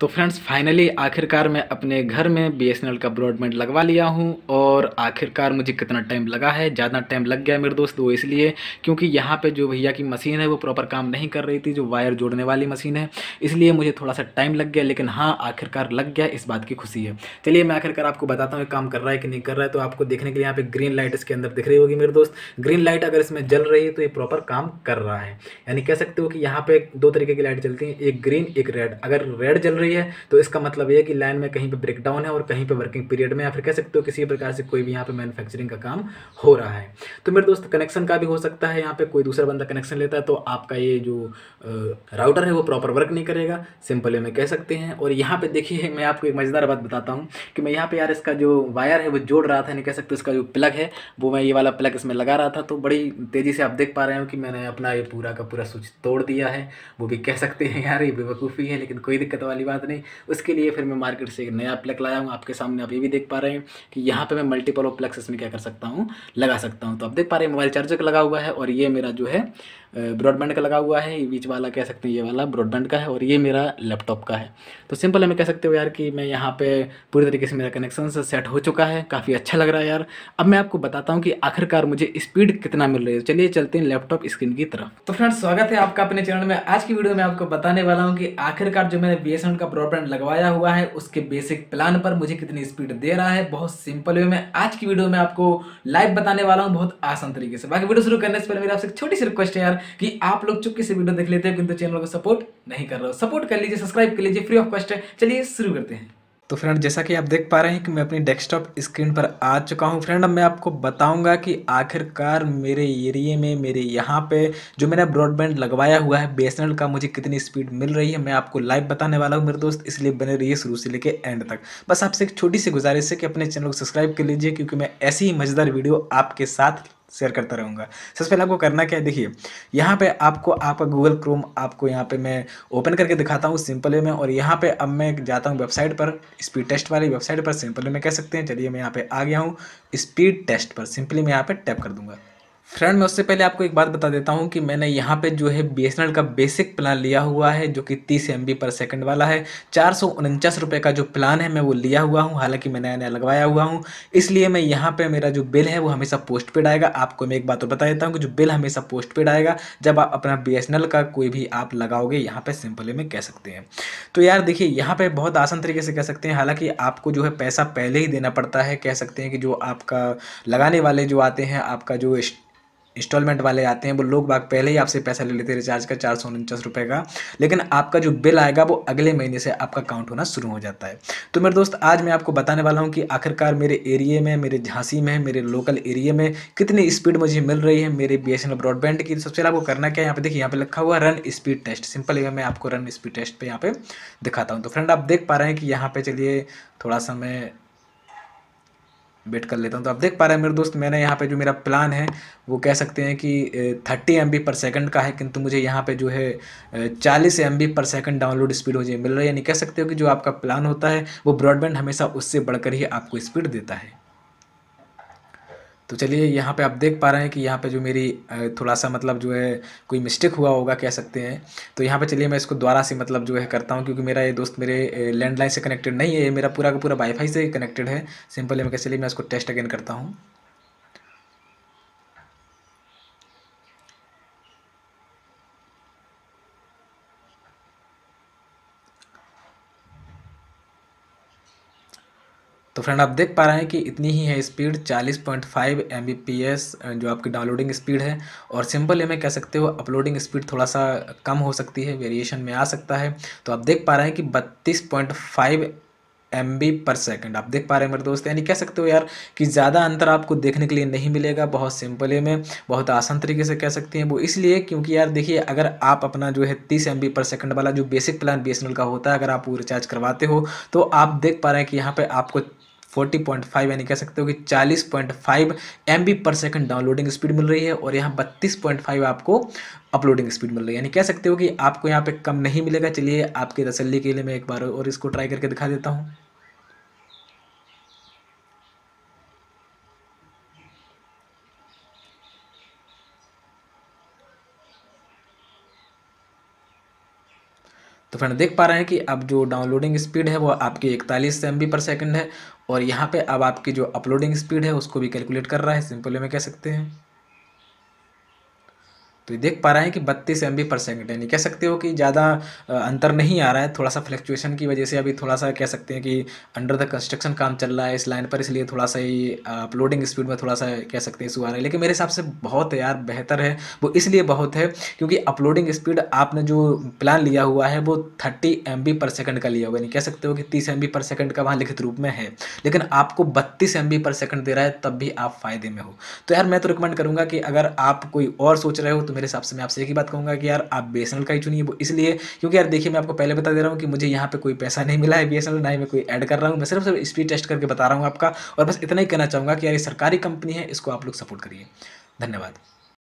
तो friends finally आखिरकार मैं अपने घर में बीएसएनएल का ब्रॉडबैंड लगवा लिया हूँ। और आखिरकार मुझे कितना टाइम लगा है, ज़्यादा टाइम लग गया मेरे दोस्त। वो इसलिए क्योंकि यहाँ पे जो भैया की मशीन है वो प्रॉपर काम नहीं कर रही थी, जो वायर जोड़ने वाली मशीन है, इसलिए मुझे थोड़ा सा टाइम लग गया। लेकिन हाँ, आखिरकार लग गया, इस बात की खुशी है। चलिए मैं आखिरकार आपको बताता हूँ काम कर रहा है कि नहीं कर रहा है। तो आपको देखने के लिए यहाँ पे ग्रीन लाइट इसके अंदर दिख रही होगी मेरे दोस्त। ग्रीन लाइट अगर इसमें जल रही है तो ये प्रॉपर काम कर रहा है। यानी कह सकते हो कि यहाँ पे दो तरीके की लाइट जलती हैं, एक ग्रीन एक रेड। अगर रेड जल रही है तो इसका मतलब ये है कि लाइन में कहीं पे ब्रेकडाउन है और कहीं पे वर्किंग पीरियड में, या फिर कह सकते हो किसी प्रकार से कोई भी यहाँ पे मैन्युफैक्चरिंग का काम हो रहा है। तो मेरे दोस्त कनेक्शन का भी हो सकता है, यहाँ पे कोई दूसरा बंदा कनेक्शन लेता है तो आपका ये जो राउटर है वो प्रॉपर वर्क नहीं करेगा, सिंपल वे में कह सकते हैं। और यहाँ पे देखिए मैं आपको एक मज़ेदार बात बताता हूँ कि मैं यहाँ पे यार इसका जो वायर है वो जोड़ रहा था, यानी कह सकते हो इसका जो प्लग है वो मैं ये वाला प्लग इसमें लगा रहा था। तो बड़ी तेज़ी से आप देख पा रहे हो कि मैंने अपना ये पूरा का पूरा स्विच तोड़ दिया है। वो भी कह सकते हैं यार ये बेवकूफ़ी है, लेकिन कोई दिक्कत वाली बात नहीं। उसके लिए फिर मैं मार्केट से एक नया प्लग लाया हूँ। आपके सामने आप ये भी देख पा रहे हैं कि यहाँ पे मैं मल्टीपल ऑफ प्लग्स इसमें क्या कर सकता हूँ, लगा सकता हूँ। तो आप देख पा रहे हैं मोबाइल चार्जर का लगा हुआ है, और ये मेरा जो है ब्रॉडबैंड का लगा हुआ है। ये बीच वाला कह सकते हैं ये वाला ब्रॉडबैंड का है, और ये मेरा लैपटॉप का है। तो सिंपल है, मैं कह सकते हो यार कि मैं यहाँ पे पूरी तरीके से मेरा कनेक्शन से सेट हो चुका है। काफ़ी अच्छा लग रहा है यार। अब मैं आपको बताता हूँ कि आखिरकार मुझे स्पीड कितना मिल रही है। चलिए चलते हैं लैपटॉप स्क्रीन की तरफ। तो फ्रेंड्स स्वागत है आपका अपने चैनल में। आज की वीडियो में आपको बताने वाला हूँ कि आखिरकार जो मैंने बीएसएनएल का ब्रॉडबैंड लगवाया हुआ है उसके बेसिक प्लान पर मुझे कितनी स्पीड दे रहा है। बहुत सिंपल वे में आज की वीडियो में आपको लाइव बताने वाला हूँ, बहुत आसान तरीके से। बाकी वीडियो शुरू करने से पहले मेरी आपसे एक छोटी सी रिक्वेस्ट है यार कि आप लोग चुपके से वीडियो देख लेते हैं किंतु चैनल को सपोर्ट नहीं कर रहे हो। सपोर्ट कर लीजिए, सब्सक्राइब कर लीजिए, फ्री ऑफ कॉस्ट है। चलिए शुरू करते हैं। तो फ्रेंड जैसा कि आप देख पा रहे हैं कि मैं अपनी डेस्कटॉप स्क्रीन पर आ चुका हूं। फ्रेंड अब मैं आपको बताऊंगा कि आखिरकार मेरे एरिया में, मेरे यहाँ पे जो मैंने ब्रॉडबैंड लगवाया हुआ है बीएसएनएल का, मुझे कितनी स्पीड मिल रही है। मैं आपको लाइव बताने वाला हूँ मेरे दोस्त, इसलिए बने रहिए शुरू से लेके एंड तक। बस आपसे एक छोटी सी गुजारिश है कि अपने चैनल को सब्सक्राइब कर लीजिए, क्योंकि मैं ऐसी ही मजेदार वीडियो आपके साथ शेयर करता रहूँगा। सबसे पहले आपको करना क्या है, देखिए यहाँ पे आपको आपका गूगल क्रोम आपको यहाँ पे मैं ओपन करके दिखाता हूँ सिंपल वे में। और यहाँ पे अब मैं जाता हूँ वेबसाइट पर, स्पीड टेस्ट वाली वेबसाइट पर सिंपल वे में कह सकते हैं। चलिए मैं यहाँ पे आ गया हूँ स्पीड टेस्ट पर, सिंपली मैं यहाँ पे टैप कर दूंगा। फ्रेंड मैं उससे पहले आपको एक बात बता देता हूँ कि मैंने यहाँ पे जो है बीएसएनएल का बेसिक प्लान लिया हुआ है, जो कि 30 MB पर सेकंड वाला है। 449 रुपये का जो प्लान है मैं वो लिया हुआ हूँ, हालांकि मैं नया नया लगवाया हुआ हूँ। इसलिए मैं यहाँ पे मेरा जो बिल है वो हमेशा पोस्ट पेड आएगा। आपको मैं एक बात और बता देता हूँ कि जो बिल हमेशा पोस्ट पेड आएगा जब आप अपना बीएसएनएल का कोई भी आप लगाओगे, यहाँ पे सिंपल वे में कह सकते हैं। तो यार देखिए यहाँ पे बहुत आसान तरीके से कह सकते हैं, हालांकि आपको जो है पैसा पहले ही देना पड़ता है। कह सकते हैं कि जो आपका लगाने वाले जो आते हैं, आपका जो इंस्टॉलमेंट वाले आते हैं, वो लोग बाग पहले ही आपसे पैसा ले लेते हैं रिचार्ज का 449 रुपये का। लेकिन आपका जो बिल आएगा वो अगले महीने से आपका काउंट होना शुरू हो जाता है। तो मेरे दोस्त आज मैं आपको बताने वाला हूँ कि आखिरकार मेरे एरिया में, मेरे झांसी में, मेरे लोकल एरिया में कितनी स्पीड मुझे मिल रही है मेरे बीएसएनएल ब्रॉडबैंड की। सबसे पहले आपको करना क्या है, यहाँ पे देखिए यहाँ पे लिखा हुआ रन स्पीड टेस्ट। सिंपल है, मैं आपको रन स्पीड टेस्ट पे यहाँ पे दिखाता हूँ। तो फ्रेंड आप देख पा रहे हैं कि यहाँ पे, चलिए थोड़ा सा मैं वेट कर लेता हूँ। तो आप देख पा रहे हैं मेरे दोस्त, मैंने यहाँ पे जो मेरा प्लान है वो कह सकते हैं कि 30 MB पर सेकंड का है, किंतु मुझे यहाँ पे जो है 40 MB पर सेकंड डाउनलोड स्पीड मुझे मिल रही है। यानी कह सकते हो कि जो आपका प्लान होता है वो ब्रॉडबैंड हमेशा उससे बढ़कर ही आपको स्पीड देता है। तो चलिए यहाँ पे आप देख पा रहे हैं कि यहाँ पे जो मेरी थोड़ा सा मतलब जो है कोई मिस्टेक हुआ होगा कह सकते हैं। तो यहाँ पे चलिए मैं इसको दोबारा से मतलब जो है करता हूँ, क्योंकि मेरा ये दोस्त मेरे लैंडलाइन से कनेक्टेड नहीं है, ये मेरा पूरा का पूरा वाईफाई से कनेक्टेड है। सिंपल है, मैं चलिए मैं इसको टेस्ट अगेन करता हूँ। तो फ्रेंड आप देख पा रहे हैं कि इतनी ही है स्पीड, 40.5 Mbps जो आपकी डाउनलोडिंग स्पीड है। और सिंपल में कह सकते हो अपलोडिंग स्पीड थोड़ा सा कम हो सकती है, वेरिएशन में आ सकता है। तो आप देख पा रहे हैं कि 32.5 MB पर सेकंड आप देख पा रहे हैं मेरे दोस्त। यानी कह सकते हो यार कि ज़्यादा अंतर आपको देखने के लिए नहीं मिलेगा। बहुत सिंपल में, बहुत आसान तरीके से कह सकते हैं। वो इसलिए क्योंकि यार देखिए अगर आप अपना जो है 30 MB पर सेकंड वाला जो बेसिक प्लान बीएसएनएल का होता है, अगर आप वो रिचार्ज करवाते हो तो आप देख पा रहे हैं कि यहाँ पे आपको 40.5 यानी कह सकते हो कि 40.5 MB पर सेकंड डाउनलोडिंग स्पीड मिल रही है, और यहाँ 32.5 आपको अपलोडिंग स्पीड मिल रही है। यानी कह सकते हो कि आपको यहाँ पे कम नहीं मिलेगा। चलिए आपके तसल्ली के लिए मैं एक बार और इसको ट्राई करके दिखा देता हूँ। तो फ्रेंड देख पा रहे हैं कि अब जो डाउनलोडिंग स्पीड है वो आपकी 41 MB पर सेकंड है, और यहाँ पे अब आपकी जो अपलोडिंग स्पीड है उसको भी कैलकुलेट कर रहा है, सिंपल वे में कह सकते हैं। तो ये देख पा रहे हैं कि 32 MB पर सेकंड है, नहीं कह सकते हो कि ज़्यादा अंतर नहीं आ रहा है, थोड़ा सा फ्लक्चुएशन की वजह से अभी थोड़ा सा कह सकते हैं कि अंडर द कंस्ट्रक्शन काम चल रहा है इस लाइन पर, इसलिए थोड़ा सा ही अपलोडिंग स्पीड में थोड़ा सा कह सकते हैं इशू आ रहा है। लेकिन मेरे हिसाब से बहुत है यार, बेहतर है वो, इसलिए बहुत है क्योंकि अपलोडिंग स्पीड आपने जो प्लान लिया हुआ है वो 30 MB पर सेकंड का लिया हुआ है, नहीं कह सकते हो कि 30 MB पर सेकंड का वहाँ लिखित रूप में है, लेकिन आपको 32 MB पर सेकंड दे रहा है, तब भी आप फायदे में हो। तो यार मैं तो रिकमेंड करूंगा कि अगर आप कोई और सोच रहे हो तो मेरे हिसाब से मैं आपसे एक ही बात कहूंगा कि यार आप बीएसएनएल का ही चुनिए। वो इसलिए क्योंकि यार देखिए, मैं आपको पहले बता दे रहा हूँ कि मुझे यहाँ पे कोई पैसा नहीं मिला है बीएसएनएल, ना ही मैं कोई ऐड कर रहा हूँ, मैं सिर्फ स्पीड टेस्ट करके बता रहा हूँ आपका। और बस इतना ही कहना चाहूँगा कि यार ये सरकारी कंपनी है, इसको आप लोग सपोर्ट करिए। धन्यवाद।